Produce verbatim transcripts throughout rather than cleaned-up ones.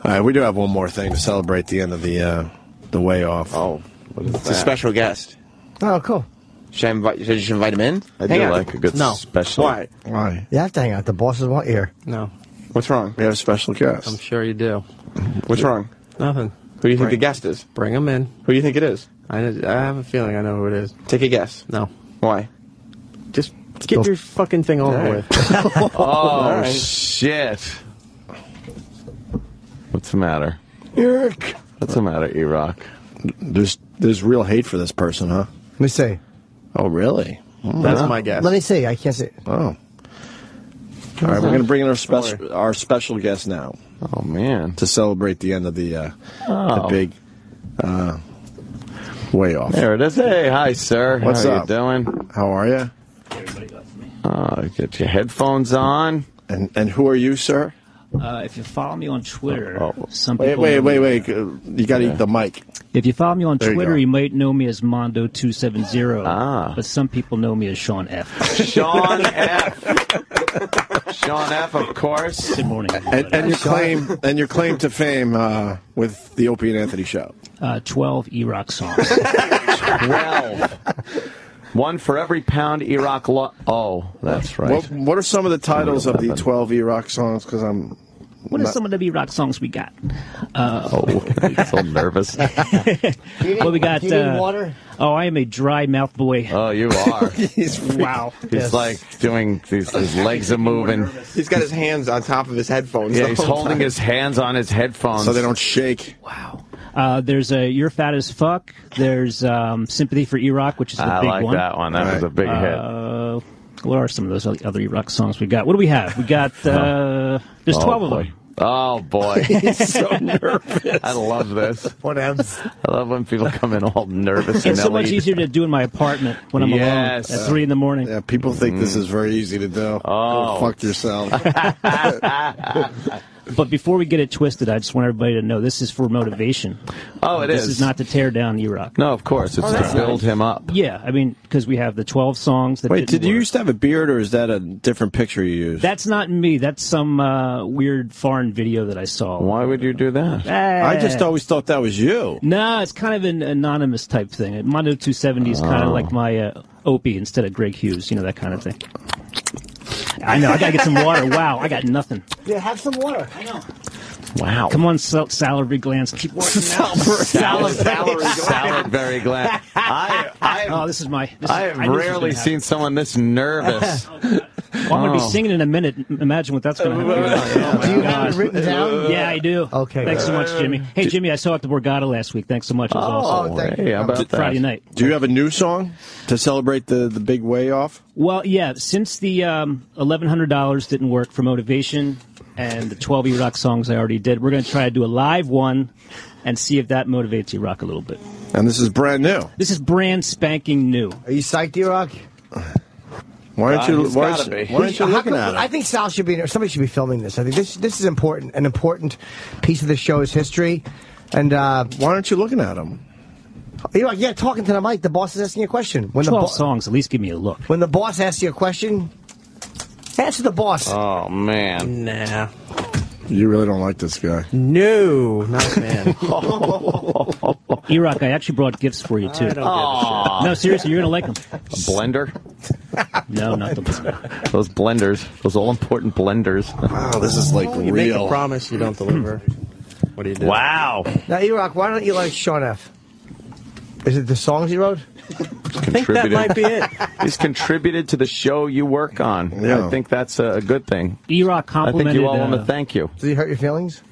All right, we do have one more thing to celebrate the end of the uh, the way off. Oh, what is It's that? a special guest. Oh, cool. Should I invite? Should you invite him in? I Hang do on. like a good No. special. Why? Why? You have to hang out. The bosses want you here. No, What's wrong? We have a special guest. I'm sure you do. What's wrong? Nothing. Who do you think Right. the guest is? Bring him in. Who do you think it is? I, I have a feeling I know who it is. Take a guess. No. Why? Just get your fucking thing over All right. with. Oh, right. shit. What's the matter? Eric. What's the matter, E-Rock? There's there's real hate for this person, huh? Let me see. Oh, really? That's my guess. Let me see. I can't see. Oh. All right, we're going to bring in our special our special guest now Oh, man. to celebrate the end of the uh, Oh. the big uh, way off. There it is. Hey, hi, sir. What's How up? you doing? How are you? Uh, get your headphones on. And and who are you, sir? Uh, if you follow me on Twitter, Oh. some Wait, people wait, know wait, me- wait. uh, You got to eat the mic. If you follow me on There you Twitter, go. you, might know me as Mondo two seven zero. Ah. But some people know me as Sean F. Sean F. Sean F, of course. Good morning, And, everybody. and your claim and your claim to fame uh, with the Opie and Anthony show. uh, twelve E-Rock songs. twelve. One for every pound E-Rock lo- Oh, that's right. What What are some of the titles of the twelve E-Rock songs? Because I'm What are not- some of the E-Rock songs we got? Oh, I'm so nervous. Well, we got. Do you need Uh, water? oh, I am a dry mouth boy. Oh, you are. Wow. He's Yes. like doing, his, his legs are moving. He's got his hands on top of his headphones. Yeah, the he's whole holding time. his hands on his headphones. so they don't shake. Wow. Uh, there's a You're Fat as Fuck. There's um, Sympathy for E-Rock, which is the I big like one. that one. That was a big hit. Uh, what are some of those other E-Rock songs we got? What do we have? We got, uh, there's Oh, twelve of boy. them. Oh, boy. He's so nervous. I love this. What else? I love when people come in all nervous and It's so much elite. easier to do in my apartment when I'm Yes. alone at three in the morning. Yeah, people think this is very easy to do. Oh. Go fuck yourself. But before we get it twisted, I just want everybody to know this is for motivation. Oh, it this is. is not to tear down E-Rock. No, of course. It's to build him up. Yeah, I mean, because we have the twelve songs that Wait, didn't did you work. used to have a beard, or is that a different picture you used? That's not me. That's some uh, weird foreign video that I saw. Why would you do that? I just Eh. always thought that was you. No, it's kind of an anonymous type thing. Mondo two seventy is kind of Oh. like my uh, Opie instead of Greg Hughes, you know, that kind of thing. I know, I gotta get some water. Wow, I got nothing. Yeah, have some water. I know. Wow. Come on, sal- salary glands, keep working out. Salad, salad, salad, very glad. I, I, Oh, this is my. This I is, have knew this was rarely gonna seen someone this nervous. happen. Well, I'm going to be Oh. singing in a minute. Imagine what that's going to happen. Do you have it written down? Yeah, I do. Okay, Thanks good. so much, Jimmy. Hey, Jimmy, I saw at the Borgata last week. Thanks so much. It was awesome. Oh, thank hey, you. how about that? Friday night. Do you have a new song to celebrate the, the big way off? Well, yeah, since the um, eleven hundred dollars didn't work for motivation and the twelve E-Rock songs I already did, we're going to try to do a live one and see if that motivates E-Rock a little bit. And this is brand new. This is brand spanking new. Are you psyched, E-Rock? Why aren't Uh, you? he's Why gotta aren't, be. why aren't you How looking come- at I it? think Sal should be, or somebody should be filming this. I think this this is important, an important piece of the show's history. And uh, Why aren't you looking at him? E-Rock, yeah, talking to the mic. The boss is asking you a question. When the twelve bo- songs, at least give me a look. when the boss asks you a question, answer the boss. Oh, man. Nah. You really don't like this guy. No, not a fan. E-Rock, I actually brought gifts for you, too. I don't give a shit. No, seriously, you're going to like them. A blender? No, not the Those blenders. Those all-important blenders. Wow, this is like You make a real. promise, you don't deliver. What do you do? Wow. Now, E-Rock, why don't you like Sean F? Is it the songs he wrote? I think that might be it. He's contributed to the show you work on. Yeah. I think that's a good thing. E-Rock I complimented... think you all want uh, to thank you. Did he hurt your feelings?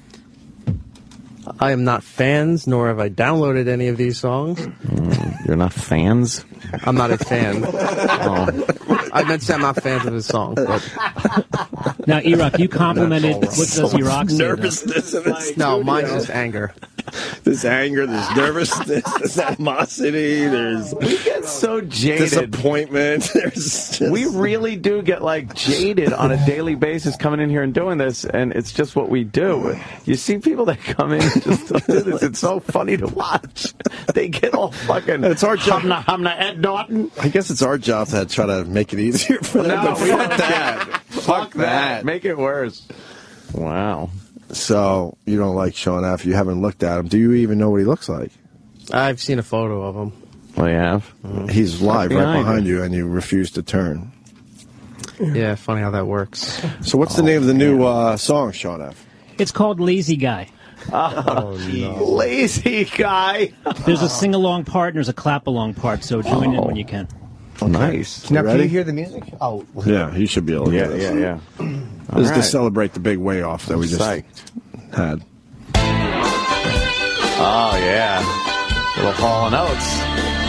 I am not fans, nor have I downloaded any of these songs. You're not fans? I'm not a fan. Oh. I meant to say I'm not fans of his songs, but Now, E-Rock, you complimented... What That's does E-Rock say? though? Nervousness in this. no, mine's just anger. There's anger, there's nervousness, there's animosity, there's We get so jaded. disappointment. There's just... We really do get like jaded on a daily basis coming in here and doing this, and it's just what we do. You see people that come in and just do this. It's so funny to watch. They get all fucking. It's our job. Humna, humna, Ed Norton. I guess it's our job to try to make it easier for them. No, but we fuck don't that. Fuck that. Make it worse. Wow. So you don't like Sean F. You haven't looked at him. Do you even know what he looks like? I've seen a photo of him. Well, you have? He's live right behind behind you, and you refuse to turn. Yeah, funny how that works. So what's the name of the new uh, song, Sean F.? It's called Lazy Guy. Oh, no. Lazy guy. There's a sing-along part and there's a clap-along part, so join in when you can. Nice. Now, can ready? you hear the music? Oh, Yeah, you should be able to Yeah, hear this. yeah, yeah. This is All to right. celebrate the big way off that we just Psyched. had. Oh, yeah. Little Hall and Oates.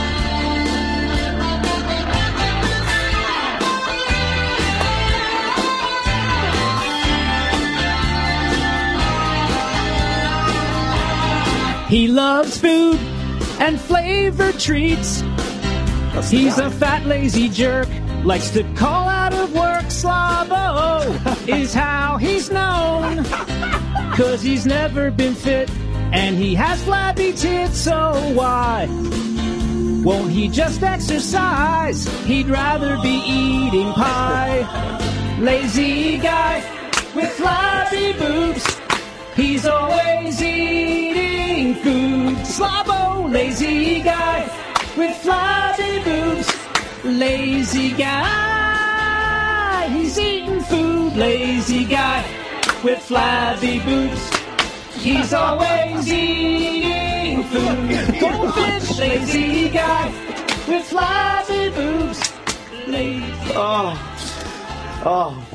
He loves food and flavored treats. He's a fat, lazy jerk. Likes to call out of work. Slobbo is how he's known. Cause he's never been fit and he has flabby tits. So why won't he just exercise? He'd rather be eating pie. Lazy guy with flabby boobs. He's always eating food. Slobbo, lazy guy with flabby boobs. Lazy guy, he's eating food. Lazy guy with flabby boobs. He's always eating food. Goldfish, lazy guy with flabby boobs. Lazy. Oh. Oh.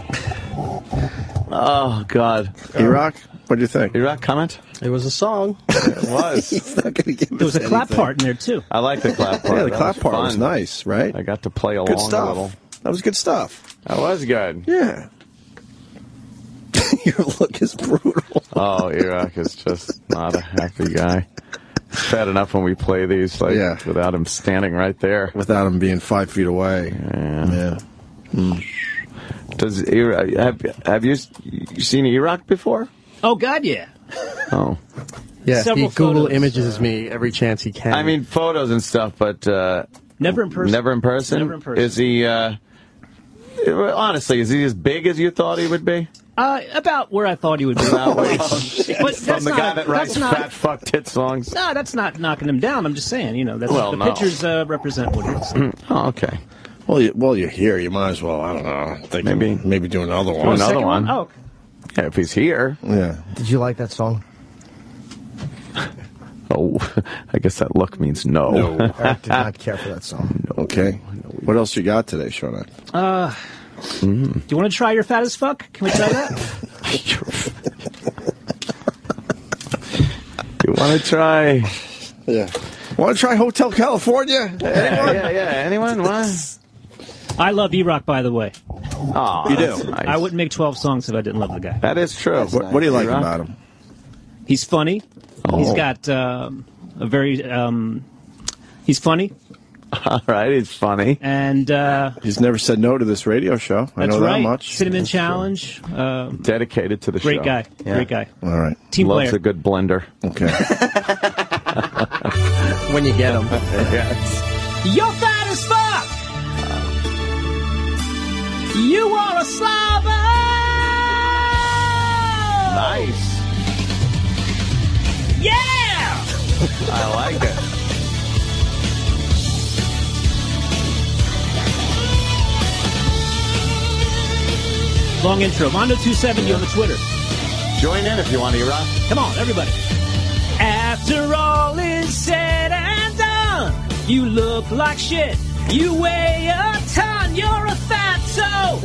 Oh, God. E-Rock, what do you think? E-Rock, comment? It was a song. It was. He's not going to give There was a clap part in there, too. I like the clap part. Yeah, the That clap was part was fun. nice, right? I got to play along Good a little. stuff. That was good stuff. That was good. Yeah. Your look is brutal. Oh, E-Rock is just not a happy guy. It's bad enough when we play these, like, Yeah. without him standing right there. Without him being five feet away. Yeah. Yeah. Does E-Rock, have, have you, you seen E-Rock before? Oh, God, yeah. Oh. Yeah, Several he Google photos. images me every chance he can. I mean, photos and stuff, but uh, Never in person. never in person? Never in person. Is he, uh, honestly, is he as big as you thought he would be? Uh, about where I thought he would be. About where- But From that's the not, guy that writes that's not, fat fuck tit songs? No, that's not knocking him down. I'm just saying, you know, that's, Well, the no. pictures uh, represent what he is. Oh, okay. Well, you, well, you're here. You might as well, I don't know, think Maybe. maybe do another Do one. another Second one. Oh, okay. Yeah, if he's here. Yeah. did you like that song? Oh, I guess that look means no. No. Eric did not care for that song. Okay. What else you got today, Shona? Uh, Do you want to try your fat as fuck? Can we try that? You want to try? Yeah. Want to try Hotel California? Yeah, yeah, yeah. Anyone? What? I love E-Rock, by the way. Oh, You that's do? Nice. I wouldn't make twelve songs if I didn't love the guy. That is true. What, what do you like E-Rock? about him? He's funny. He's Oh. got um, a very. Um, he's funny, All right, he's funny. and uh, He's never said no to this radio show. I that's know right. that much. Cinnamon Challenge. Um, Dedicated to the great show. guy. Yeah. Great guy. All right. Team Loves player. a good blender. Okay. when you get him. Yes. You're fat as fuck. You are a slobber. Nice. Yeah. I like it. Long intro. Mondo two seventy on the Twitter. Join in if you want to, E-Rock. Come on, everybody. After all is said and done, you look like shit. You weigh a ton. You're a fatso.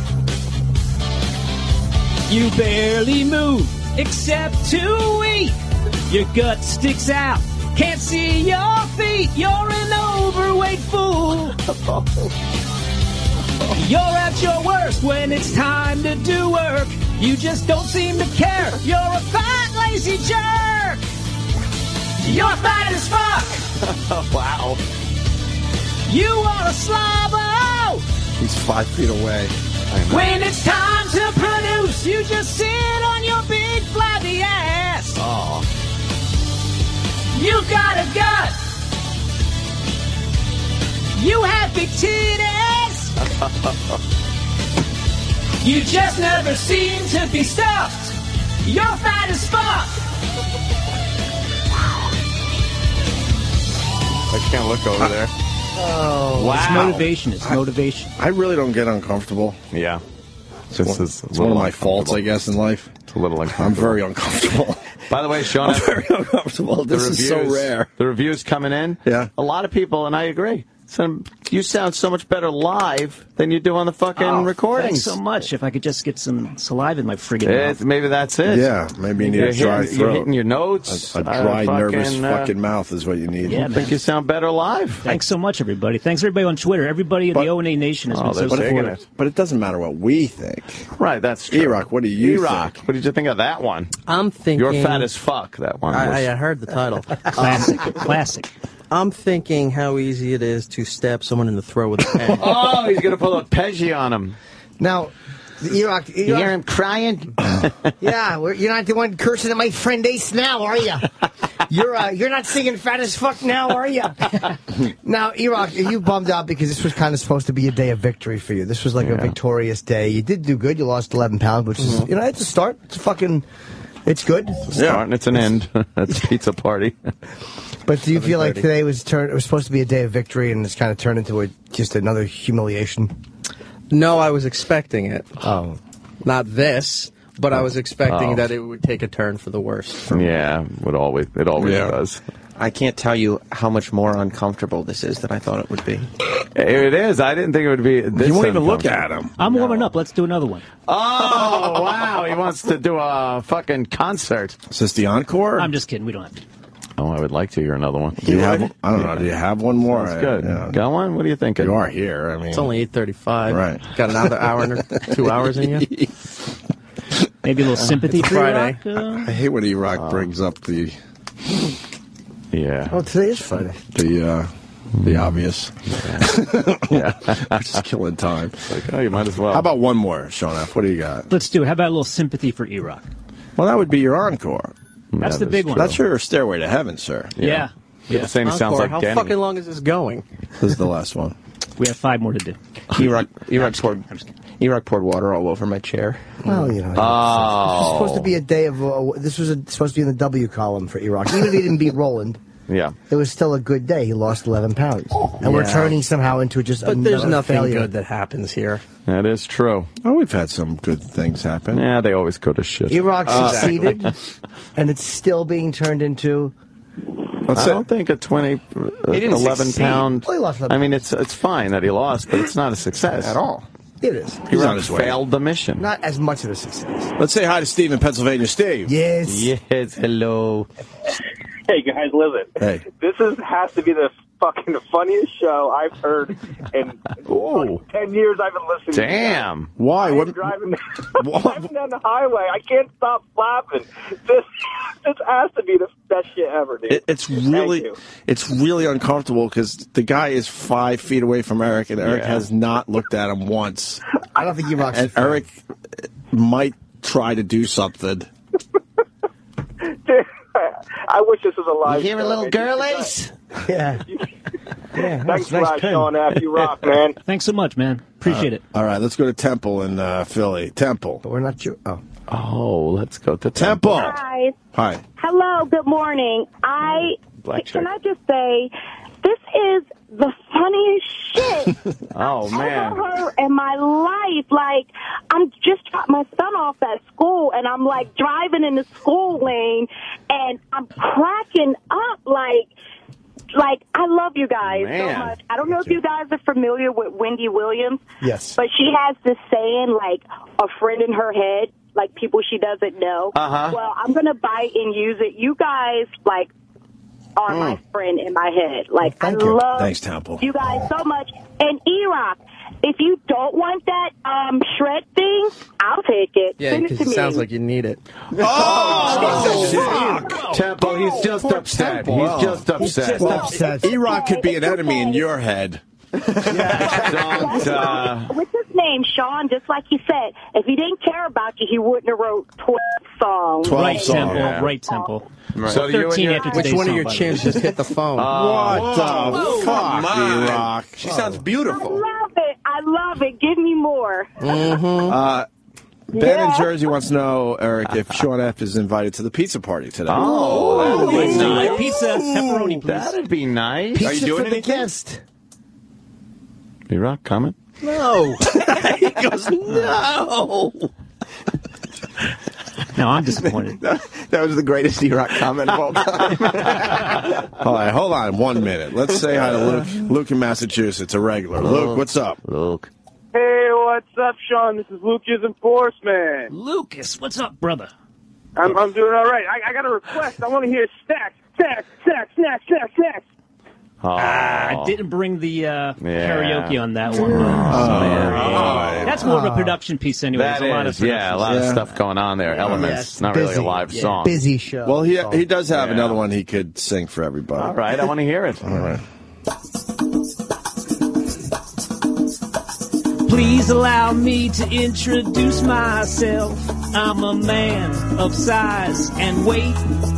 You barely move except to eat. Your gut sticks out. Can't see your feet. You're an overweight fool. You're at your worst when it's time to do work. You just don't seem to care. You're a fat, lazy jerk. You're fat as fuck. Wow. You are a slobbo. He's five feet away. When it's time to produce, you just sit on your big flabby ass. Oh. You got a gut. You have big titties. You just never seem to be stuffed. You're fat as fuck! I can't look over there. Oh, Wow. It's motivation. It's motivation. I really don't get uncomfortable. Yeah. It's Just one, is a it's one of little my faults, I uncomfortable. guess, in life. It's a little I'm uncomfortable. very uncomfortable. By the way, Sean, I'm very uncomfortable. the This is so reviews- rare. The reviews coming in. Yeah. A lot of people, and I agree. So you sound so much better live than you do on the fucking Oh, recordings. Thanks so much. If I could just get some saliva in my friggin' It's, mouth. maybe that's it. Yeah, maybe you need You're a dry hitting, throat. You're hitting your notes. A, a Uh, dry, fucking, nervous uh, fucking mouth is what you need. Yeah, I think you sound better live. Thanks so much, everybody. Thanks, everybody on Twitter. Everybody in But- the O N A Nation has Oh, been so they're digging supportive. it. But it doesn't matter what we think. Right, that's true. E-Rock, what do you E-Rock, think? what did you think of that one? I'm thinking. You're fat as fuck, that one. was. I, I heard the title. Classic. Classic. I'm thinking how easy it is to stab someone in the throat with a pen. Oh, he's going to pull a Peggy on him. Now, the E-Rock, You hear E-Rock him crying? yeah, we're, you're not the one cursing at my friend Ace now, are you? You're uh, you're not singing fat as fuck now, are you? Now, E-Rock, are you bummed out because this was kind of supposed to be a day of victory for you? This was like a Yeah. victorious day. You did do good. You lost eleven pounds, which is, you know, it's a start. It's a fucking, it's good. Start and it's an end. That's pizza party. But do you feel like today was turn? It was supposed to be a day of victory, and it's kind of turned into a, just another humiliation? No, I was expecting it. Oh, Not this, but I was expecting Oh. that it would take a turn for the worse. Yeah, it always it always Yeah. does. I can't tell you how much more uncomfortable this is than I thought it would be. It is. I didn't think it would be. This You won't even look uncomfortable. at him. I'm warming up. Let's do another one. Oh wow! He wants to do a fucking concert. Is this the encore? I'm just kidding. We don't have to. Oh, I would like to hear another one. Do you have? I don't know. Do you have one more? That's good. Yeah. Got one? What are you thinking? You are here. I mean, It's only eight thirty-five. Right. Got another hour and two hours in you. Maybe a little sympathy for Friday. Rock, uh, I hate when E-Rock brings up the Yeah. oh, today is Friday. the uh, the obvious. Yeah. Just killing time. Like, oh, you might as well. How about one more, Sean F? What do you got? Let's do it. How about a little sympathy for E-Rock? Well, that would be your encore. That's the That big is one. That's your stairway to heaven, sir. Yeah. You're saying he sounds Encore, like how Denny. fucking long is this going? This is the last one. We have five more to do. E-Rock, E-Rock poured, E-Rock poured water all over my chair. Well, you know, this was supposed to be a day of. Uh, this was a, supposed to be in the W column for E-Rock. Even if he didn't beat Roland, Yeah. it was still a good day. He lost eleven pounds, and we're Yeah. turning somehow into just. But there's another nothing failure. good that happens here. That is true. Oh, we've had some good things happen. Yeah, they always go to shit. E-Rock succeeded, and it's still being turned into. Let's I say, don't think a twenty, uh, He didn't eleven succeed. pound. Well, he lost eleven I mean, it's it's fine that he lost, but it's not a success At all. It is he's He on his way. failed the mission. not as much of a success. Let's say hi to Steve in Pennsylvania. Steve. Yes. Yes, hello. Hey guys, listen. Hey. This is has to be the fucking funniest show I've heard in Ooh. ten years I've been listening. Damn. Why? I'm What? driving, I'm driving down the highway. I can't stop laughing. This this has to be the best shit ever, dude. It, it's Thank really, you. it's really uncomfortable because the guy is five feet away from Eric, and Eric Yeah. has not looked at him once. I don't think E-Rock's. And Eric might try to do something. I wish this was a live. You hear a show, little man. girl ace? Yeah. Yeah. Thanks that's a a lot, nice pen. Sean F. You rock, man. Thanks so much, man. Appreciate it. All right, let's go to Temple in uh, Philly. Temple. But we're not sure. Oh. Oh, let's go to Temple. Guys, Hi. hello, good morning. I Black can chick. I just say this is the funniest shit Oh I've man. ever heard in my life. Like, I'm just dropped my son off at school, and I'm like driving in the school lane, and I'm cracking up. Like, like I love you guys Man. so much. I don't know if you guys are familiar with Wendy Williams. Yes. But she has this saying, like, a friend in her head, like people she doesn't know. Uh-huh. Well, I'm going to bite and use it. You guys, like, are my friend in my head. Like, I thank you. love Thanks, Temple. you guys so much. And E-Rock, if you don't want that um, shred thing, I'll take it. Yeah, Send it because to it me. sounds like you need it. Temple, he's just upset. Temple. He's just upset. Just upset. E-Rock could be an enemy in your head. Don't, uh, What's his name? Sean, just like he said, if he didn't care about you, he wouldn't have wrote twelve songs. twelve Right song. tempo. Yeah. Right tempo. so you and thirteen your, after Which today's one of song, your by the chins way. just hit the phone? What the fuck, E-Rock? She sounds I beautiful. love it. I love it. Give me more. Uh, Ben Yeah. in Jersey wants to know, Eric, if Sean F. is invited to the pizza party today. Oh, that'd be nice. Pizza, pepperoni, please. That'd be nice. Pizza Are you doing for the anything? guest. B-Rock, comment? No. He goes, no. No, I'm disappointed. That was the greatest E-Rock comment of all time. All right, hold on one minute. Let's say hi to Luke. Luke in Massachusetts, a regular. Luke, what's up? Luke. Hey, what's up, Sean? This is Lucas Enforcement. Lucas, what's up, brother? I'm, I'm doing all right. I, I got a request. I want to hear snacks, snacks, snacks, snacks, snacks, snacks. Oh. I didn't bring the uh, Yeah. karaoke on that one. Oh, man. That's more of a production piece anyway. That There's a lot is, of yeah, a lot of Yeah. stuff going on there. Elements, Yes, not really busy. a live Yeah. song. Busy show. Well, he So- he does have Yeah. another one he could sing for everybody. All right, I want to hear it. All right. Please allow me to introduce myself. I'm a man of size and weight.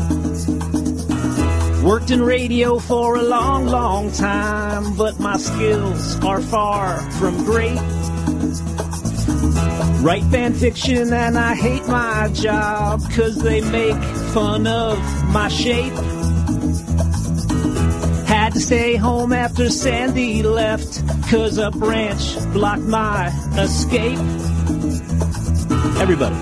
Worked in radio for a long, long time, but my skills are far from great. Write fan fiction and I hate my job, 'cause they make fun of my shape. Had to stay home after Sandy left, 'cause a branch blocked my escape. Everybody.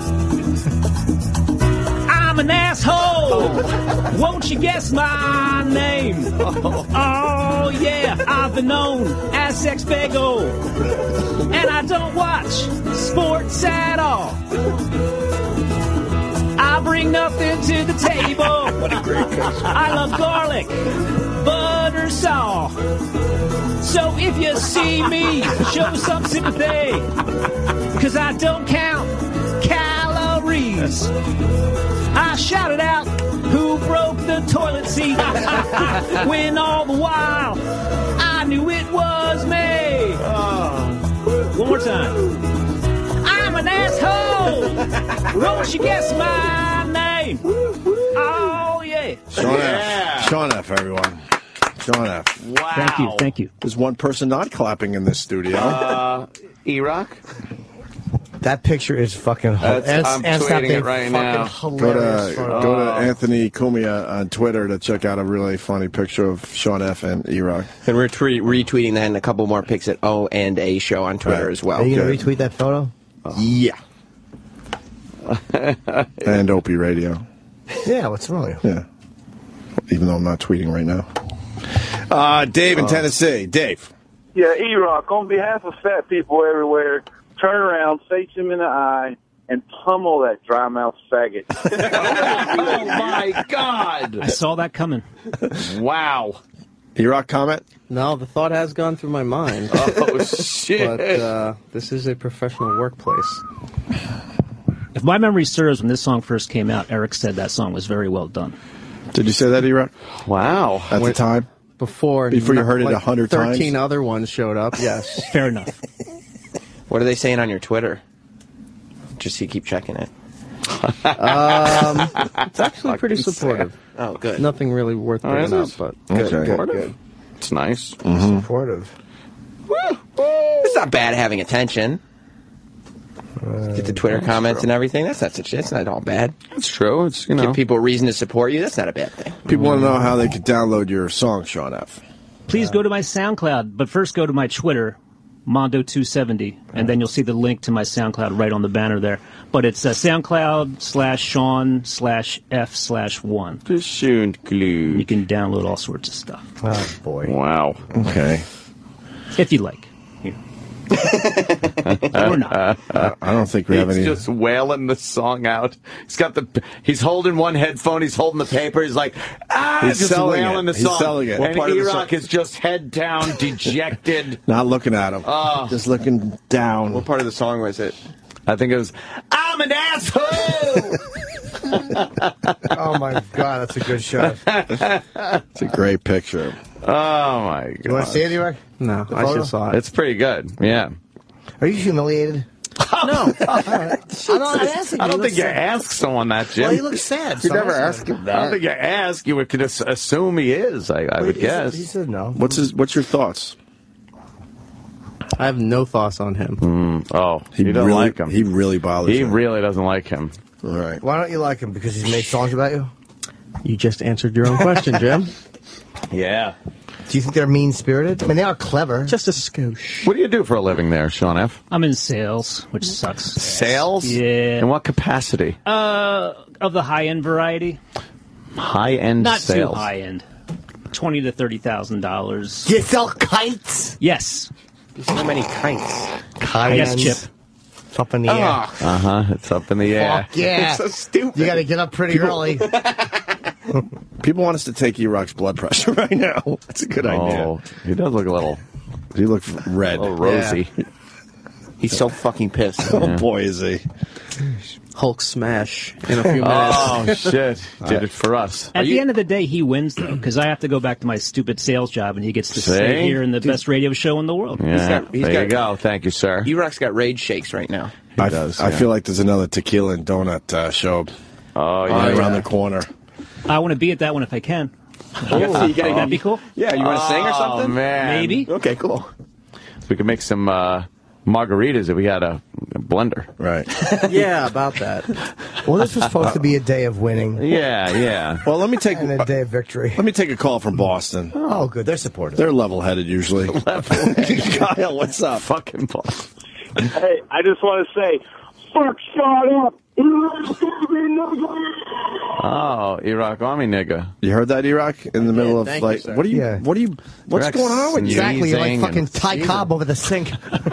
I'm an asshole. Won't you guess my name? Oh yeah, I've been known as Sex Bagel, and I don't watch sports at all. I bring nothing to the table. What a great picture. I love garlic, butter saw. So if you see me, show some sympathy, 'cause I don't count calories. I shouted out, who broke the toilet seat? When all the while, I knew it was me. One more time. I'm an asshole. Won't you guess my name? Oh, yeah. Sean Yeah. F. Sean F, everyone. Sean F. Wow. Thank you, thank you. There's one person not clapping in this studio. Uh, E-Rock? That picture is fucking hilarious. That's- I'm tweeting it right now. Go to go to Anthony Cumia on Twitter to check out a really funny picture of Sean F. and E-Rock. And we're tre- retweeting that and a couple more pics at O and A Show on Twitter Right. as well. Are you going to Good. retweet that photo? Yeah. And Opie Radio. Yeah, what's wrong? Yeah. Even though I'm not tweeting right now. Uh, Dave in Tennessee. Dave. Yeah, E-Rock, on behalf of fat people everywhere, turn around, face him in the eye, and pummel that dry mouth faggot. Oh, my God. I saw that coming. Wow. E-Rock comment? No, the thought has gone through my mind. Oh, shit. But uh, this is a professional workplace. If my memory serves, when this song first came out, Eric said that song was very well done. Did you say that, E-Rock? Wow. At the time? Before Before you not- heard it like a hundred times? thirteen other ones showed up, yes. Fair enough. What are they saying on your Twitter? Just so you keep checking it. Um, it's actually pretty supportive. Oh, good. Nothing really worth Oh, bringing is up, it? but Okay. good, good, good. It's nice. Supportive. It's not bad having attention. Get the Twitter comments and everything. That's not such. That's not all bad. It's true. It's, you know. Give people a reason to support you. That's not a bad thing. People want to know how they could download your song, Sean F. Please go to my SoundCloud, but first go to my Twitter, Mondo two seventy, and then you'll see the link to my SoundCloud right on the banner there. But it's uh, SoundCloud slash Sean slash F slash one. You glue. can download all sorts of stuff. Oh, boy. Wow. Okay. If you like. Here. Or not. I don't think we have He's any. just wailing the song out. He's got the. He's holding one headphone. He's holding the paper. He's like, ah, He's just selling wailing it. the He's song. selling it. What And part of the E-Rock song? is just head down, dejected. Not looking at him. Oh. Just looking down. What part of the song was it? I think it was. I'm an asshole. Oh, my God, that's a good shot. It's a great picture. Oh my god. You want to see it, E-Rock? No, I photo? just saw it. It's pretty good. Yeah. Are you humiliated? No. All right. I don't, I'm asking I you. don't You think you look sad. ask someone that, Jim. Well, you look sad. You so never I'm ask asking. him I don't that. think you ask. You would just assume he is. I, I would He said- guess. He said no. What's his? What's your thoughts? I have no thoughts on him. Mm, oh, he, He doesn't really- like him. he really bothers He him. really doesn't like him. All right. Why don't you like him? Because he's made songs about you? You just answered your own question, Jim. Yeah. Do you think they're mean-spirited? I mean, they are clever. Just a skosh. What do you do for a living there, Sean F? I'm in sales, which sucks. Sales? Yeah. In what capacity? Uh, of the high-end variety. High-end Not sales. too high-end. Twenty to thirty thousand dollars. Do you sell kites? Yes. So many kites. Kites. Yes, Chip. It's up in the air. Oh, Uh-huh. It's up in the air. Fuck yeah. it's so stupid. You got to get up pretty early. People want us to take E-Rock's blood pressure right now. That's a good idea. Oh, he does look a little, He looks red. a little rosy. He's so fucking pissed. Oh, boy, is he. Hulk smash in a few minutes. Oh, shit. Did it for us. At you- the end of the day, he wins, though, because I have to go back to my stupid sales job, and he gets to See? stay here in the best radio show in the world. Yeah. got- he's there you got- go. Thank you, sir. E-Rock's got rage shakes right now. He I, does, I yeah. feel like there's another tequila and donut uh, show Oh, right yeah. around the corner. I want to be at that one if I can. You gotta- you gotta- That'd be cool. Yeah, you want to sing or Oh, something? man. Maybe. Okay, cool. We could make some uh, margaritas if we had a, a blender. Right. Yeah, about that. Well, this was supposed to be a day of winning Yeah, yeah. Well, let me take and a day of victory. let me take a call from Boston. Oh, good. They're supportive. They're level-headed usually. Kyle, what's up? Fucking boss. Hey, I just want to say, fuck Sean up. Oh, Iraq Army nigga. You heard that, E-Rock? In the middle of thank you, like, sir. what are you? Yeah. What are you? What's Rex going on with you? Exactly. You're like Sneezing fucking and Ty sneezing. Cobb over the sink.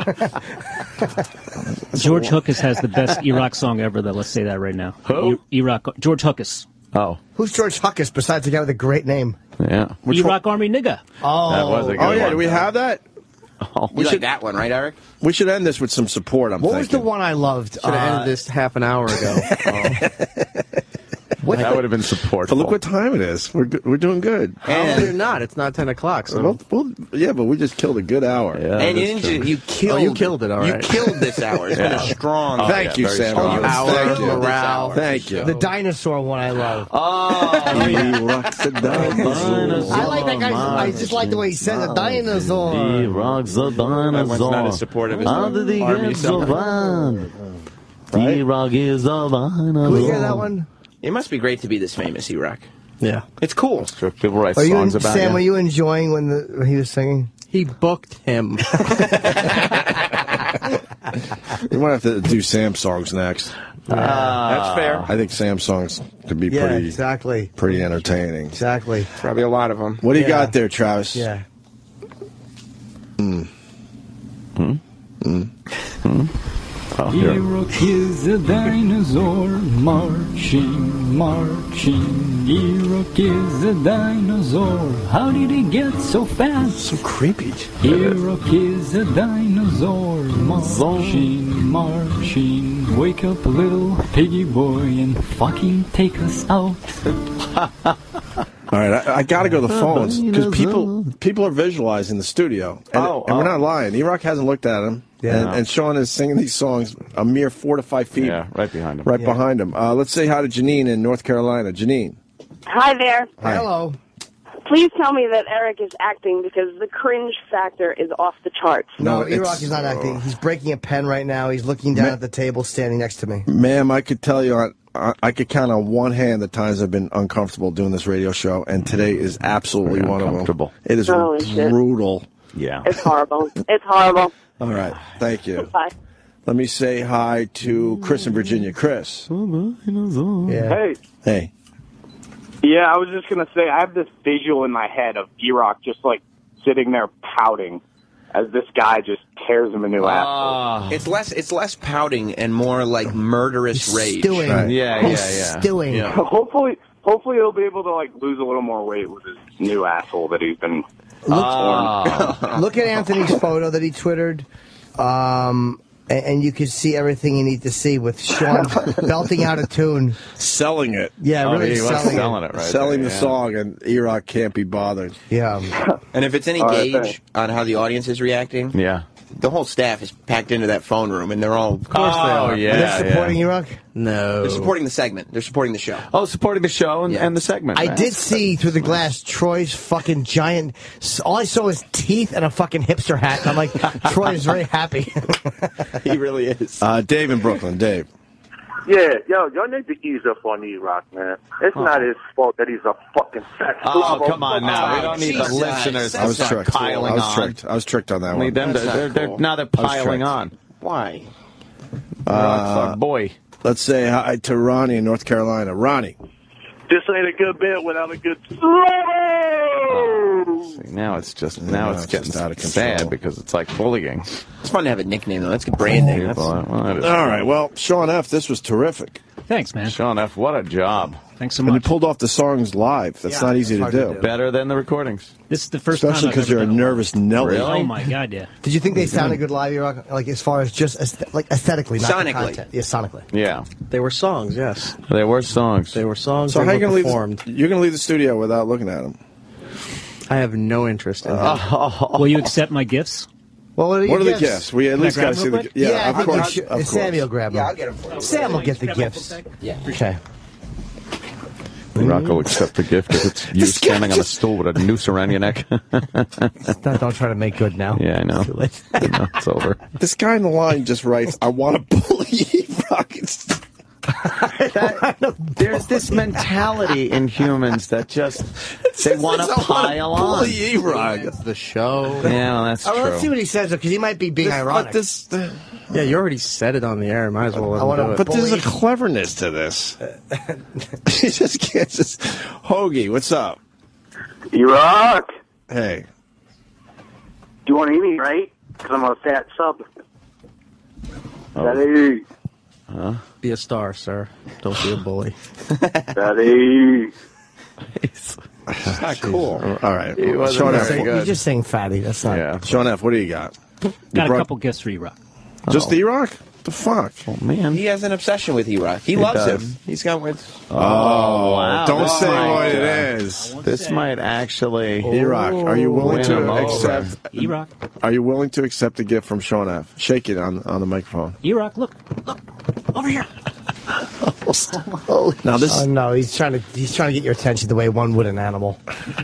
George Hookus has the best E-Rock song ever, though. Let's say that right now. Who? E- E-Rock. George Hookus. Oh, Who's George Huckus besides the guy with a great name? yeah. E-Rock Army nigga. Oh, That was a good Oh yeah, one. do we have that? Oh, You like should- that one, right, Eric? We should end this with some support. I'm what was thinking. the one I loved? Should have Uh, ended this half an hour ago. what that the- would have been support. But look what time it is. We're good. We're doing good. And you're not. It's not ten o'clock. So Well, well, yeah, but we just killed a good hour. Yeah, and you that's didn't. true. You killed. Oh, you killed it, all You right. killed this hour. It's been Yeah. a strong. Oh, Thank yeah, you, very Sam. strong. Ross. Thank you. morale. Thank you. the dinosaur one I love. E-Rock's a dinosaur. I like that guy. I just like the way he said the dinosaur. Iraq's a Everyone's not as supportive as How the did he army get so song. bad? Iraq is a dinosaur. Can we hear that one? It must be great to be this famous, E-Rock. yeah, It's cool. People write Are you songs en- about Sam? you. Were you enjoying when the when he was singing? he booked him. We might have to do Sam songs next. That's fair. I think Sam songs could be Yeah, pretty, exactly, pretty entertaining. exactly. Probably a lot of them. What do you Yeah. got there, Travis? Yeah. Oh, here. Iraq is a dinosaur marching, marching. Iraq is a dinosaur. How did he get so fast? So creepy. Iraq is a dinosaur marching, marching. Wake up, little piggy boy, and fucking take us out. All right, I, I got to go to the phones because people people are visualizing the studio, and, Oh, and we're oh. not lying. E-Rock hasn't looked at him, Yeah. and, and Sean is singing these songs a mere four to five feet, Yeah, right behind him. right Yeah. behind him. Uh, let's say hi to Janine in North Carolina. Janine, Hi there. Hello. Please tell me that Eric is acting because the cringe factor is off the charts. No, No, E-Rock it's- is not acting. He's breaking a pen right now. He's looking down at the table, standing next to me. ma'am, I could tell you, I, I could count on one hand the times I've been uncomfortable doing this radio show, and today is absolutely Very one of them. uncomfortable. It is Holy shit. brutal. Yeah. It's horrible. It's horrible. All right, thank you. Bye. Let me say hi to Chris in Virginia. Chris, Yeah. Hey, hey. yeah, I was just gonna say I have this visual in my head of E-Rock just like sitting there pouting as this guy just tears him a new asshole. Ah. It's less. It's less pouting and more like murderous rage. Stewing. Right. Yeah, He's yeah, yeah. Stewing. Yeah. Hopefully, hopefully he'll be able to like lose a little more weight with his new asshole that he's been. Ah. Look at Anthony's photo that he twittered, um, and, and you can see everything you need to see with Sean belting out a tune. Selling it. Yeah, Oh, really he was selling, selling it right Selling there, the yeah. song, and E-Rock can't be bothered. it. Yeah. And if it's any All right, gauge thanks. on how the audience is reacting, Yeah. the whole staff is packed into that phone room, and they're all. Of course they are. Are they supporting you, Rock? No. They're supporting the segment. They're supporting the show. Oh, supporting the show and, Yeah. and the segment. I man. did see through the glass Troy's fucking giant. All I saw was teeth and a fucking hipster hat. And I'm like, Troy is very happy. He really is. Uh, Dave in Brooklyn. Dave. Yeah, yo, y'all need to ease up on E-Rock, man. It's Oh. not his fault that he's a fucking fat Oh, slob. come on now. We don't need the Jesus. listeners I was to start tricked. piling I was on. tricked. I was tricked on that I one. need them to, That's not they're, they're, cool. now they're I was piling tricked. on. Why? Uh, Fuck, boy. Let's say hi to Ronnie in North Carolina. Ronnie. This ain't a good bit without a good slow. See, now it's just now now it's it's getting just out of control. sad because it's like bullying. It's fun to have a nickname, though. That's good branding. That's, People, well, that is- All right. Well, Sean F., this was terrific. Thanks, man. Sean F., what a job. Thanks so And you much. pulled off the songs live. That's Yeah, not easy to that's do. hard to do. Better than the recordings. This is the first Especially time I've because ever you're a done nervous Nelly. Really? Oh my god, yeah. Did you think they sounded good live, Rock? Like as far as just aesthet- like aesthetically, not the Sonically. content. Yeah, sonically. Yeah. They were songs, yes. They were songs. They were songs. So they how were you gonna leave? performed. The, you're gonna leave the studio without looking at them? I have no interest in Uh, them. Will you accept my gifts? Well, what are, What are your the gifts? gifts? We at Can I least grab gotta see them the. real quick? Yeah, Yeah, I of think course. we should- Of course. Sammy will grab them. Yeah, I'll get them for you. Sam will get the Grab a gifts. couple sec. Yeah. Okay. Rock will accept the gift if it's you This guy standing on a just- stool with a noose around your neck. Don't, don't try to make good now. Yeah, I know. Too late. No, it's over. This guy in the line just writes, "I want to bully Rockets." There's this mentality in humans that just they want to pile on. Bully E-Rock. It's the show. Yeah, well, that's Oh, well, let's see true. what he says, because he might be being ironic. But this, the, Yeah, you already said it on the air. Might as well let I wanna- him do it. but there's a Bully. cleverness to this. You just can't just. Hoagie, what's up? E-Rock, Hey, you want to eat me, right? Because I'm a fat sub. Daddy, Be a star, sir. Don't be a bully. daddy. It's not cool. all right. He wasn't Sean very F. good. You're just saying fatty. That's not. yeah. Sean F. What do you got? You Got a brought- couple gifts for you, Rock. Just Oh. E-Rock? The fuck? Oh man. He has an obsession with E-Rock. He, loves does. him. He's got with. Oh, wow. don't This say might, what it uh, is. This might actually. E-Rock, are you willing Win to him over. accept? E-Rock. Are you willing to accept a gift from Sean F? Shake it on on the microphone. E-Rock, look. Look. Over here. Now this, Oh no, he's trying to he's trying to get your attention the way one would an animal.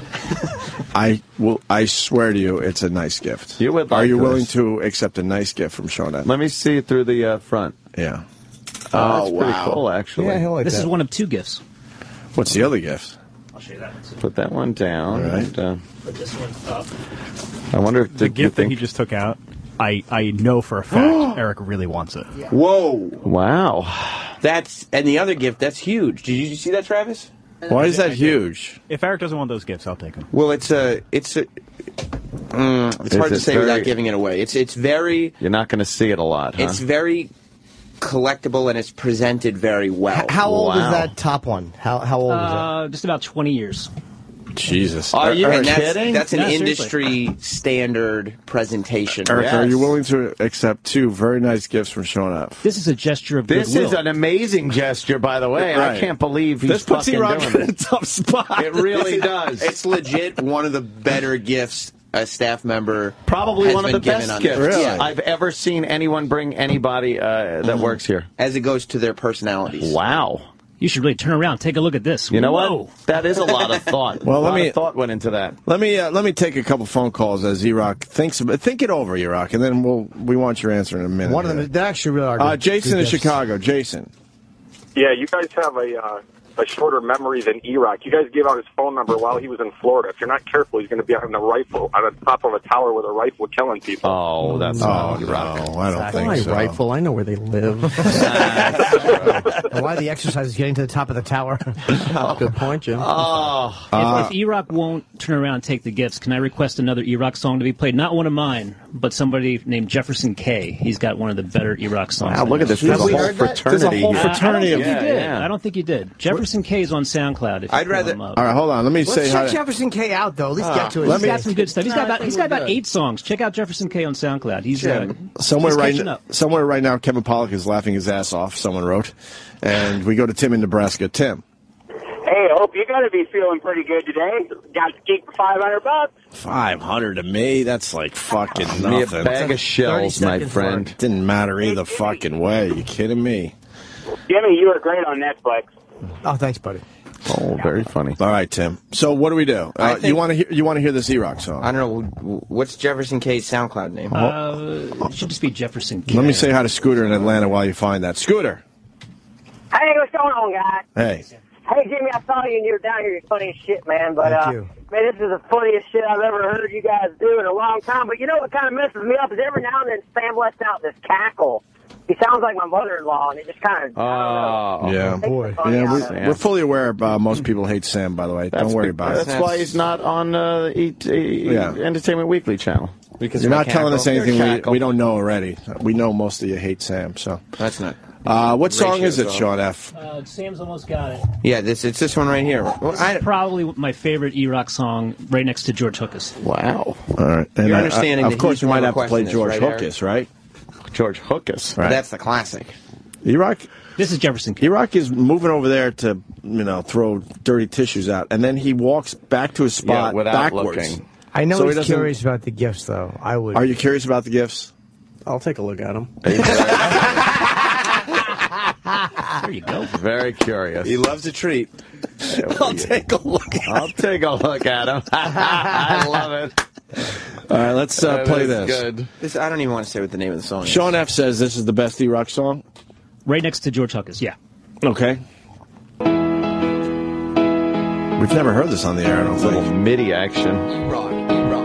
I will. I swear to you, it's a nice gift. You would Are like you willing this. to accept a nice gift from Sean F? Let me see it through the uh, front. Yeah. Oh, that's pretty wow. cool, actually. Yeah, he'll like This that. is one of two gifts. What's the other gift? I'll show you that one. Put that one down. All right. And, uh, Put this one up. I wonder if The you gift that think. he just took out, I, I know for a fact Eric really wants it. Whoa. Wow. That's and the other gift. That's huge. Did you see that, Travis? Why is that huge? If Eric doesn't want those gifts, I'll take them. Well, it's a. It's a. Mm, it's Is hard to it say very- without giving it away. It's it's very. You're not going to see it a lot, huh? It's very collectible and it's presented very well. H- How old Wow. is that top one? How how old is Uh, just about twenty years. Jesus. Are you and that's, kidding? that's an No, seriously. industry standard presentation. Eric, Yes. are you willing to accept two very nice gifts from Sean F? This is a gesture of This goodwill. is an amazing gesture, by the way. Right. I can't believe he's This puts fucking E-Rock doing in a this. tough spot. It really does. It's legit one of the better gifts a staff member Probably has one of been the given best on gifts this. Really? Yeah, I've ever seen anyone bring anybody uh, that works here. as it goes to their personalities. Wow. You should really turn around, take a look at this. You know Whoa. what? That is a lot of thought. Well, a let lot me- of thought went into that. Let me uh, let me take a couple phone calls as E-Rock thinks about think it over, E-Rock, and then we'll we want your answer in a minute. One of them, here. they actually really are good. Uh, Jason good in gifts. Chicago. Jason. Yeah, you guys have a uh, a shorter memory than E-Rock. You guys gave out his phone number while he was in Florida. If you're not careful, he's going to be on the rifle, on the top of a tower with a rifle killing people. Oh, that's Oh not no, rock. I don't Why think so. rifle? I know where they live. And why the exercise is getting to the top of the tower? Good point, Jim. Oh, If, if E-Rock won't turn around and take the gifts, can I request another E-Rock song to be played? Not one of mine, but somebody named Jefferson K. He's got one of the better E-Rock songs. wow, I look at know. this. There's Have a we whole heard that? There's a fraternity whole here. fraternity I don't of think you did. Yeah. I don't think you did. Jefferson K is on SoundCloud. If I'd you rather- pull him up. All right, hold on. Let me Let's say hi. check to- Jefferson K out, though. At least get to it. let He's me- got some good stuff. He's No, got I about think he's got we're about good. eight songs. Check out Jefferson K on SoundCloud. He's uh, Somewhere he's right, catching up. somewhere right now, Kevin Pollak is laughing his ass off. Someone wrote, and we go to Tim in Nebraska. Tim. Hey, Hope you're going to be feeling pretty good today. Got to keep for five hundred bucks. Five hundred to me? That's like fucking Give me a nothing. bag of shells, my friend. Work. Didn't matter either fucking way. You kidding me? Jimmy, you were great on Netflix. Oh, thanks, buddy. Oh, very funny. All right, Tim. So what do we do? Uh, think- you want to hear? You want to hear this E-Rock song? I don't know. What's Jefferson K's SoundCloud name? Uh, it should just be Jefferson K. Let me say hi to Scooter in Atlanta while you find that. Scooter. Hey, what's going on, guys? Hey. Hey, Jimmy, I saw you and you were down here. You're funny as shit, man. But, Thank uh, you. man, this is the funniest shit I've ever heard you guys do in a long time. But you know what kind of messes me up is every now and then Sam lets out this cackle. He sounds like my mother-in-law, and it just kind of, Oh, Yeah, boy. Yeah, out we're, of it. we're fully aware. Uh, most people hate Sam. By the way, don't worry about That's it. why he's not on uh, e- e- Yeah. Entertainment Weekly channel. Because You're of not my telling us cackle. anything Your we, cackle. we don't know already. We know most of you hate Sam. So That's not. uh, what song Ratio is it, song. Sean F? Uh, Sam's almost got it. Yeah, this it's this one right here. Well, I, Probably my favorite E-Rock song, right next to George Hookus. Wow. All right. And You're uh, understanding uh, that of course, he's you the might one have to play requesting this, George right, Hookus, right? George Hookus. Right. That's the classic. E-Rock. This is Jefferson K. E-Rock is moving over there to, you know, throw dirty tissues out, and then he walks back to his spot Yeah, without backwards. looking. I know So he he's doesn't- curious about the gifts, though. I would. Are you curious about the gifts? I'll take a look at them. There you go. Very curious. He loves a treat. I'll take a look at I'll take a look at him. I love it. All right, let's uh, That play is this. Good. This I don't even want to say what the name of the song is. Sean F says this is the best E-Rock song. Right next to George Hookus, yeah. Okay. We've never heard this on the air, I don't Little think. MIDI action. E-Rock, E-Rock.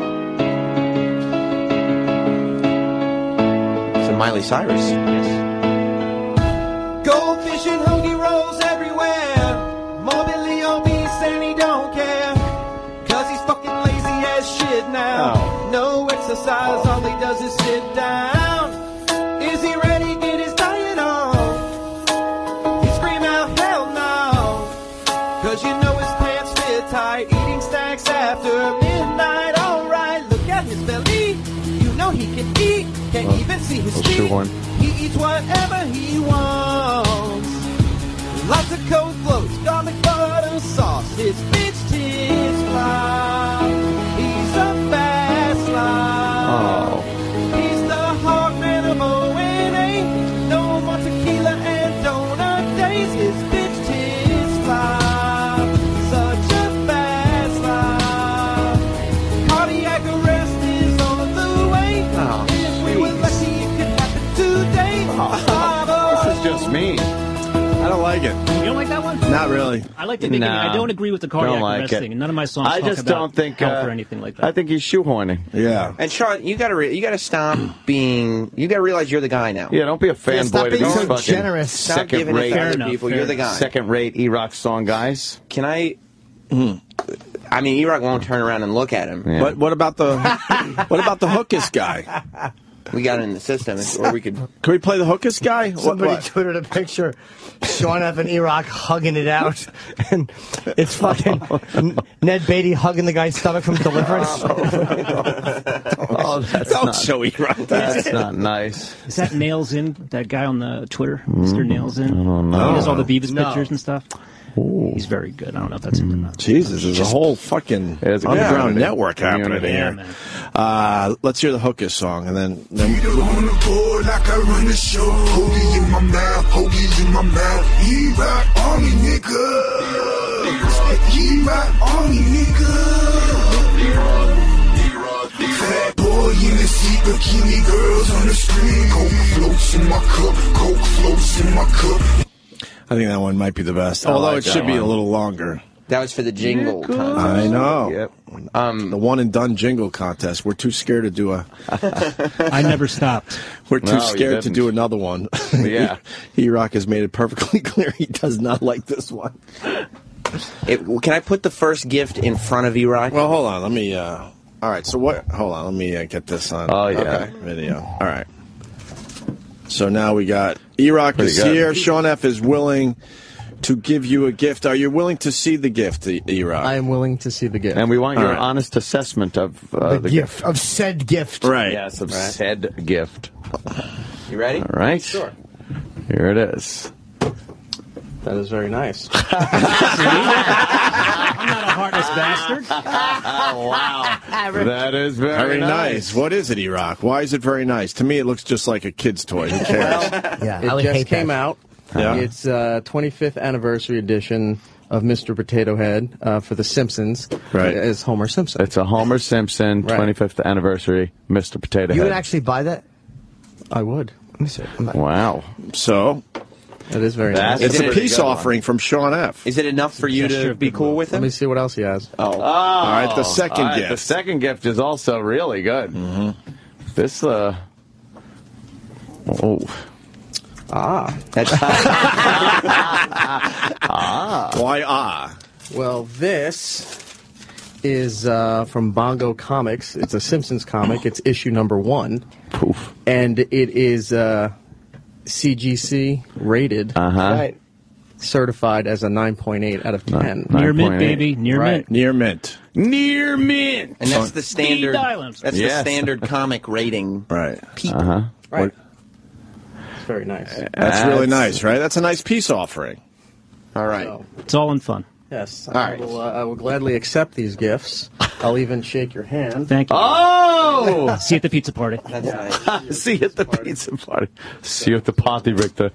It's a Miley Cyrus. Yes. Goldfish and hoagie rolls everywhere. Morbidly obese and he don't care. Cause he's fucking lazy as shit now. Oh. No exercise, all he does is sit down. Is he ready to get his diet on? He scream out, hell no. Cause you know his pants fit tight. Eating snacks after midnight. Alright, look at his belly. You know he can eat. Can't even see his Little feet. shoehorn. He eats whatever he wants. Lots of cold floats, garlic butter sauce. His bitch tits fly. He's a fast slide. Oh. He's the hawkman of O N A. No more tequila and donut days. His bitch tits fly. Such a fast slide. Cardiac arrest is on the way. Oh, If we were lucky, it could happen today. This is just me. I don't like it. You don't like that one? Not really. I like the beginning. No. I don't agree with the cardiac Don't like arrest it. thing. And none of my songs I talk just about don't think health uh, or anything like that. I think he's shoehorning. Yeah. And Sean, you gotta re- you gotta stop being. You gotta realize you're the guy now. Yeah, don't be a Yeah, stop fanboy to being these so fucking generous. Stop giving it second-rate to other enough, people. fair You're the guy. second-rate E-Rock song guys. Can I? I mean, E-Rock won't turn around and look at him. Yeah. But what about the what about the Hookus guy? We got it in the system, or we could. Can we play the Hookus guy? What, Somebody what? tweeted a picture, Sean F and E-Rock hugging it out, and it's fucking Ned Beatty hugging the guy's stomach from Deliverance. Oh, that's Don't not, show E-Rock that. That's not nice. Is that Nails In? That guy on the Twitter, Mister Nails In. I don't know. He does all the Beavis No. pictures and stuff. He's very good. I don't know if that's him or not. Jesus, there's a whole fucking It's a underground community. network happening Community. Yeah, here. man. Uh, let's hear the Hookus song, and then, then On the board like I run the show. Hoagie in my mouth, hoagies in my mouth. E-Rock Army nigga. E-Rock Army nigga. Fat boy in the seat, bikini girls on the screen. Coke floats in my cup, Coke floats in my cup. I think that one might be the best. I Although like it that should be a one. little longer. That was for the jingle contest. I know. Yep. Um, The one and done jingle contest. We're too scared to do a. I never stopped. We're too No, you scared to didn't. do another one. Yeah. E-Rock has made it perfectly clear he does not like this one. it, can I put the first gift in front of E-Rock? Well, hold on. Let me. Uh, all right. So what? Hold on. Let me uh, get this on. Oh, yeah. Okay, video. All right. So now we got E-Rock Pretty is good. here. Sean F is willing to give you a gift. Are you willing to see the gift, E- E-Rock? I am willing to see the gift. And we want All your right. honest assessment of uh, the, the gift of said gift. Right. Yes, of Right. said gift. You ready? All right. Sure. Here it is. That is very nice. I'm not a heartless bastard. Oh, wow. That is very, Very nice. nice. What is it, E-Rock? Why is it very nice? To me, it looks just like a kid's toy. Who cares? Yeah, It I would just hate came that. out. Yeah. It's uh, twenty-fifth anniversary edition of Mister Potato Head uh, for The Simpsons. Right. As Homer Simpson. It's a Homer Simpson Right. twenty-fifth anniversary Mister Potato You Head. would actually buy that? I would. Let me see. Wow. So, That is very That's nice. it's a pretty peace good one. offering from Sean F. Is it enough for you gesture to of be cool with Let him? me see what else he has. Oh. Oh, All right, the second all right, gift. The second gift is also really good. Mm-hmm. This, uh, oh, Ah. That's ah, Why ah? Well, this is uh, from Bongo Comics. It's a Simpsons comic. It's issue number one. poof. And it is uh, C G C rated, Uh huh. Right. certified as a nine point eight out of ten. Near mint, nine point eight. baby. Near Right. mint. Near mint. Near mint. and that's the standard. Speed dial-ins. That's Yes. the standard comic rating. Right. People. Uh huh. Right. It's very nice. That's really nice, right? That's a nice peace offering. All right. So, It's all in fun. yes, All I, right. will, uh, I will gladly accept these gifts. I'll even shake your hand. Thank you. Oh! See you at the pizza party. That's nice. See you at the pizza party. See you at the party, Richter.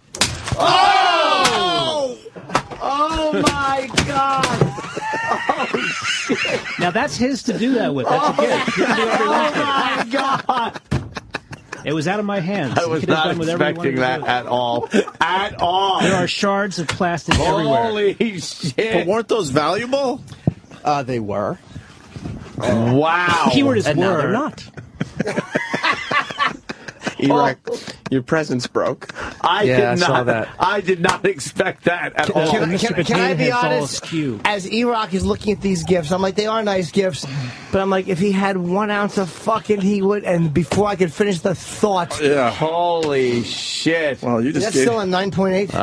Oh! Oh my God! Now that's his to do that with. That's a gift. He can do whatever he wants with it. My God! It was out of my hands. I He was could have not done whatever he wanted expecting to that do. at all. At all. There are shards of plastic everywhere. Holy But shit. weren't those valuable? Uh, they were. Wow. Keyword is And now were. they're not. E-Rock, your presence broke. I Yeah, did I not, saw that. I did not expect that at all. Can, I- Mister can, can I Potato be Head's all honest? askew. As E-Rock is looking at these gifts, I'm like, they are nice gifts, but I'm like, if he had one ounce of fucking, he would. And before I could finish the thought, Yeah. Holy shit. Well, you just that's gave. still a nine point eight.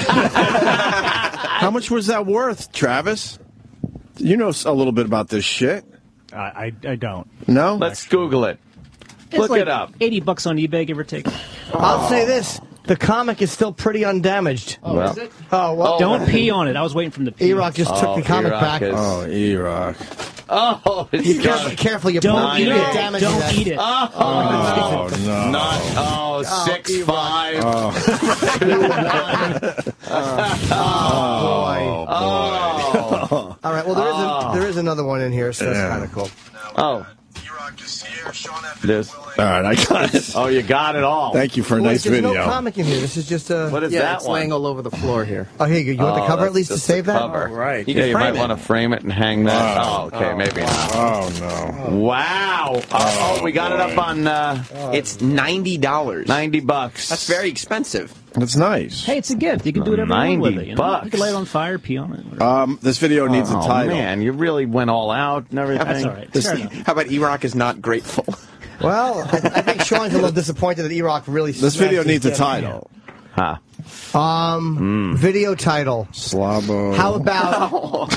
How much was that worth, Travis? You know a little bit about this shit. I, I, I don't. No? Let's Google it. It's Look like it up. eighty bucks on eBay, give or take. I'll say this: the comic is still pretty undamaged. Oh, Well. is it? Oh well, Don't pee on it. I was waiting for him to pee. E-Rock just took Oh, the comic E-Rock back. is- Oh, E-Rock. Oh, it's You got careful, careful, you Don't put- eat you it. get damage in Don't that. eat it. Oh, Oh, no. not, oh, six E-Rock. five. Oh, Boy. Oh. All right. Well, there is Oh. a, there is another one in here, so that's Yeah. kind of cool. Oh. This. all right, I got it. Oh, you got it all. Thank you for a Wait, nice there's video. no comic in here. This is just a. What is Yeah, that it's one? laying all over the floor here. Oh, here you go. You want the Oh, cover at that's least to just save the that? cover. Oh, right. You Yeah, can you frame might it. want to frame it and hang that. Wow. Oh, okay, maybe not. Oh, no. Wow. Oh, oh, we got it up on uh, It's ninety dollars. ninety bucks. That's very expensive. That's nice. Hey, it's a gift. You can do whatever you want with ninety it. You, know? bucks. You can light it on fire, pee on it. whatever. Um, this video needs a Oh, title. man, you really went all out and everything. That's all right. This- Fair enough. how about E-Rock is not grateful? Well, I, I think Sean's a little disappointed that E-Rock really. This smashed video his needs a gift. title. Huh. Um, video title. Slabo. How about?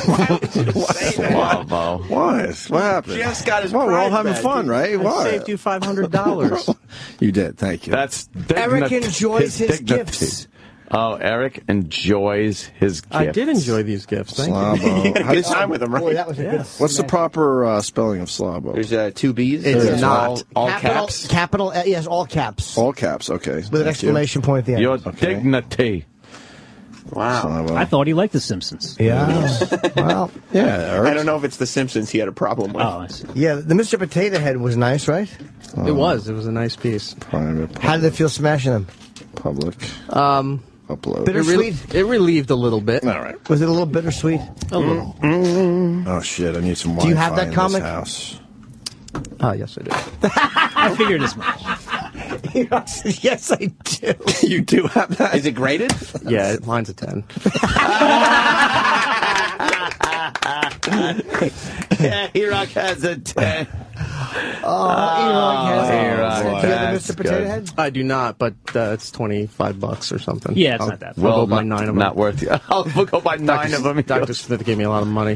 Bravo. What? What happened? Just got his Well, we're all pride having back. fun, right? I What? saved you five hundred dollars. You did. Thank you. That's Eric dignity- enjoys his dignity. gifts. Oh, Eric enjoys his gifts. I did enjoy these gifts. Thank you. Slabo. How do Good you- time with him, Boy, right? that was a good. What's the proper uh, spelling of Slabo? There's uh, two B's. It's There's not. all, all capital, caps. Capital. Uh, yes, all caps. All caps. Okay. with an Thank you. exclamation point at the end. Your Okay. dignity. Wow. Slabo. I thought he liked The Simpsons. Yeah. Well, Yeah, Eric. I don't know if it's The Simpsons he had a problem with. Oh, I see. yeah. The Mister Potato Head was nice, right? It was. It was a nice piece. Private. How did it feel smashing them? Public. Um, Upload. Bitter- it, re- Bittersweet? it relieved a little bit. All right. Was it a little bittersweet? A little. Oh shit! I need some Wi-Fi Do you have that in comic? this house. Oh, yes, I did. I figured as much. Yes, I do. You do have that. Is it graded? Yeah, mine's a ten. Yeah, E-Rock has a ten. Oh, E-Rock has it. E-Rock, Do you have the that's Mister Potato good. Head? I do not, but uh, it's twenty-five bucks or something. Yeah, it's I'll, not that I'll bad. go buy not, nine of them. Not worth it. I'll we'll go buy nine of them. Doctor Smith gave me a lot of money.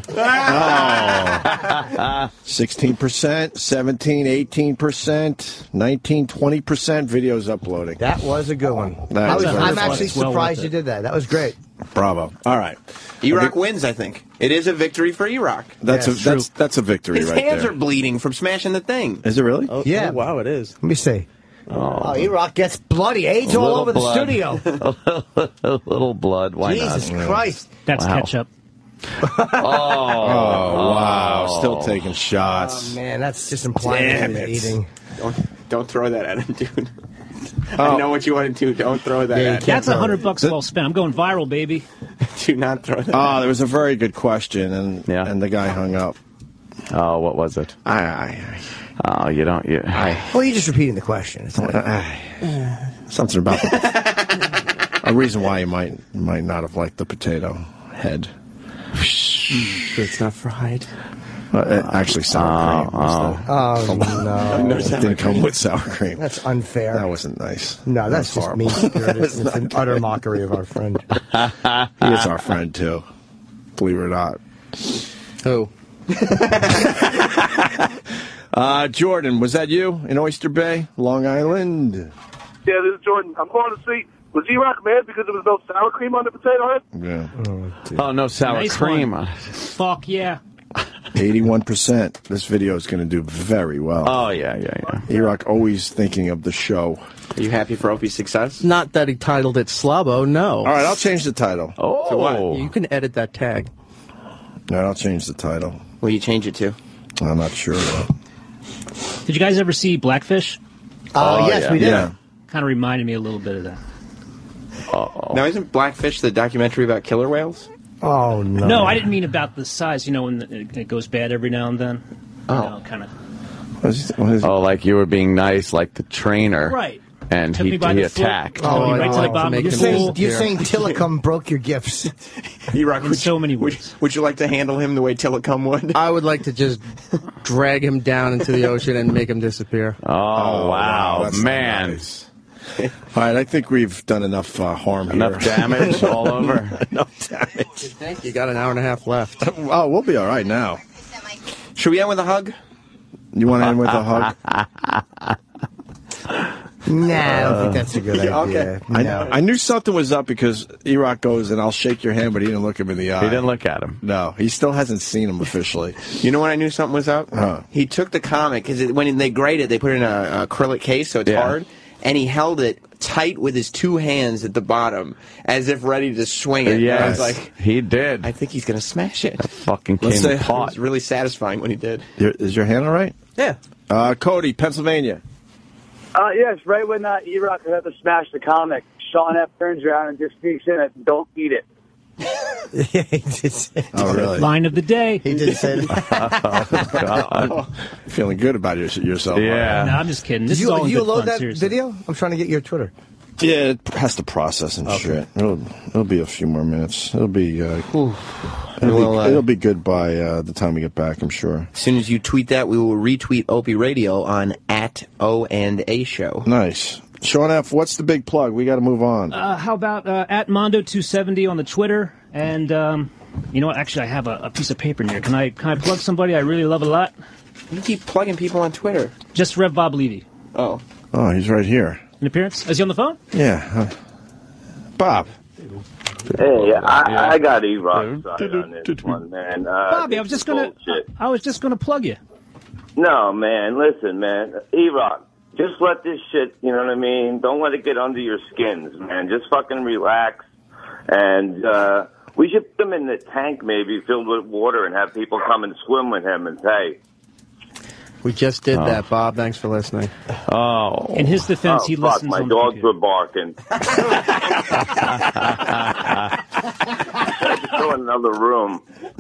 Sixteen percent, seventeen, eighteen percent, nineteen, twenty percent videos uploading. That was a good one. That I was was, very I'm funny. actually It's well surprised worth you it. did that. That was great. Bravo. All right. E-Rock wins, I think. It is a victory for E-Rock. That's Yeah, a that's that's a victory His right hands there. are bleeding from smashing the thing. Is it really? Oh, Yeah. oh, wow, it is. Let me see. Oh, Oh, E-Rock gets bloody. AIDS A all little over blood. the studio. a little blood. Why Jesus not? Christ. That's Wow. ketchup. Oh, Oh, wow. Still taking Oh, shots. man, that's just implying Damn that it. he's eating. Don't, don't throw that at him, dude. Oh. I know what you want to do. Don't throw that Yeah, you at him. That's a hundred bucks well spent. I'm going viral, baby. Do not throw that. Oh, there was a very good question, and Yeah. and the guy hung up. Oh, what was it? I, I, Oh, you don't. You, I, Well, you're just repeating the question. It's like, I, something about the, a reason why you might might not have liked the potato head. It's not fried. Uh, it actually, sour cream. Was the, oh, no. it didn't come with sour cream. That's unfair. That wasn't nice. No, that's That was just horrible. mean-spirited. That was It's an not utter good. mockery of our friend. He is our friend too. Believe it or not. Who? Uh, Jordan, was that you in Oyster Bay, Long Island? Yeah, this is Jordan. I'm calling to see, was E-Rock mad because there was no sour cream on the potato head? Yeah. Oh, no sour Nice cream. one. Fuck yeah. eighty-one percent. This video is going to do very well. Oh, yeah, yeah, yeah. E-Rock always thinking of the show. Are you happy for Opie's success? Not that he titled it Slabo, no. All right, I'll change the title. Oh, To what? You can edit that tag. No, I'll change the title. What do you change it to? I'm not sure. Though. Did you guys ever see Blackfish? Oh, yes, yeah. we did. Yeah. Kind of reminded me a little bit of that. Now, isn't Blackfish the documentary about killer whales? Oh, no. No, I didn't mean about the size. You know, when it, it goes bad every now and then. Oh. You know, kind of. What is, what is, Oh, like you were being nice, like the trainer. Right. And Took he, me by he the foot. attacked. Oh, Oh, right I'd to the like to bottom make of You're the him pool. saying, you're saying Tillicum broke your gifts. E-Rock, In would, so many would, ways. would you like to handle him the way Tillicum would? I would like to just drag him down into the ocean and make him disappear. Oh, wow, that's not man. nice. All right, I think we've done enough uh, harm here. Enough damage all over. Enough damage. Thank you. Got an hour and a half left. Oh, we'll be all right now. Should we end with a hug? You want to end with a hug? Nah, I don't think that's a good idea. Okay. I, No. I knew something was up because E-Rock goes and I'll shake your hand, but he didn't look him in the eye. He didn't look at him. No, he still hasn't seen him officially. You know when I knew something was up? Huh. He took the comic, because when they grade it, they put it in an acrylic case, so it's Yeah. hard, and he held it tight with his two hands at the bottom, as if ready to swing it. And I Yes, was like, he did. I think he's going to smash it. That fucking Let's came say- It apart. was really satisfying when he did. Your- Is your hand all right? Yeah. Uh, Cody, Pennsylvania. Uh, yes, right when uh, E-Rock had to smash the comic, Sean F. turns around and just speaks in it, don't eat it. Yeah, he did say Oh, really? Line of the day. He did say that. God. Feeling good about your, yourself. Yeah. No, I'm just kidding. This Did is all you, in you good load fun, that seriously. video? I'm trying to get your Twitter. Yeah, it has to process and shit. It'll, it'll be a few more minutes. It'll be, uh, it'll, Well, be uh, it'll be good by uh, the time we get back, I'm sure. As soon as you tweet that, we will retweet Opie Radio on at O and A Show. Nice. Sean F., what's the big plug? We got to move on. Uh, how about uh, at Mondo two seventy on the Twitter? And um, you know what? Actually, I have a, a piece of paper in here. Can I can I plug somebody I really love a lot? You keep plugging people on Twitter. Just Rev Bob Levy. Oh. Oh, he's right here. An appearance? Is he on the phone? Yeah. Uh, Bob. Hey, I, I got E-Rock side on this one, man. Uh, Bobby, I was just gonna. bullshit. I was just gonna plug you. No, man, listen, man. E-Rock, just let this shit, you know what I mean? Don't let it get under your skins, man. Just fucking relax. And uh, we should put him in the tank maybe filled with water and have people come and swim with him and say, We just did Oh. that, Bob. Thanks for listening. Oh. In his defense, oh, he fuck, listens my on the dogs computer. were barking. Go in another room.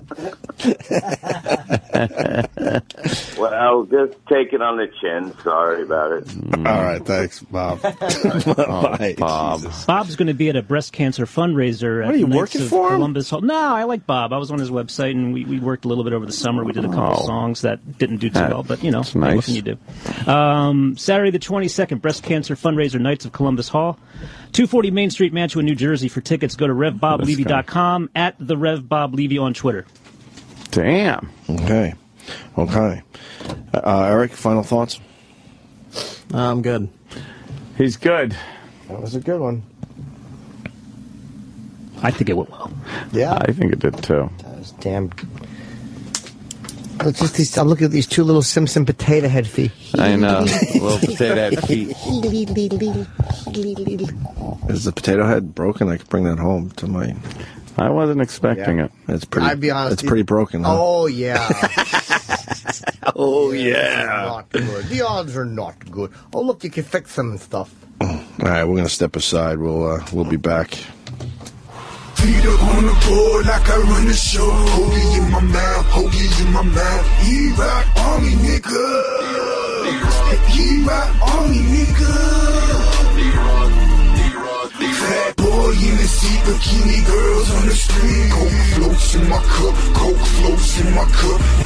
Well, just take it on the chin. Sorry about it. All right, thanks, Bob. Bye. Bob. Bob's going to be at a breast cancer fundraiser at What are you the Knights working of for him? Columbus Hall. No, I like Bob. I was on his website, and we, we worked a little bit over the summer. We did a couple Oh. songs that didn't do too That- well, but, you know, that's hey, what nice. can you do? Um, Saturday the twenty-second, breast cancer fundraiser, Knights of Columbus Hall. two forty Main Street, Mantua, New Jersey. For tickets, go to rev bob levy dot com, at the Rev Bob Levy on Twitter. Damn. Okay. Okay. Uh, Eric, final thoughts? I'm good. He's good. That was a good one. I think it went well. Yeah. I think it did too. That was damn. It's just these, I'm looking at these two little Simpson potato head feet. I know. Little potato head feet. Is the potato head broken? I could bring that home to my. I wasn't expecting Yeah. it. It's pretty. I'd be honest. It's pretty broken. Huh? Oh, yeah. Oh, yeah. Not good. The odds are not good. Oh, look, you can fix them and stuff. All right, we're gonna step aside. We'll uh, we'll be back. Feet up on the board like I run the show. Hoagie in my mouth, hoagie in my mouth. E-Rock Army nigga. E-Rock Army nigga. Fat boy in the seat, bikini girls on the street. Coke floats in my cup, Coke floats in my cup.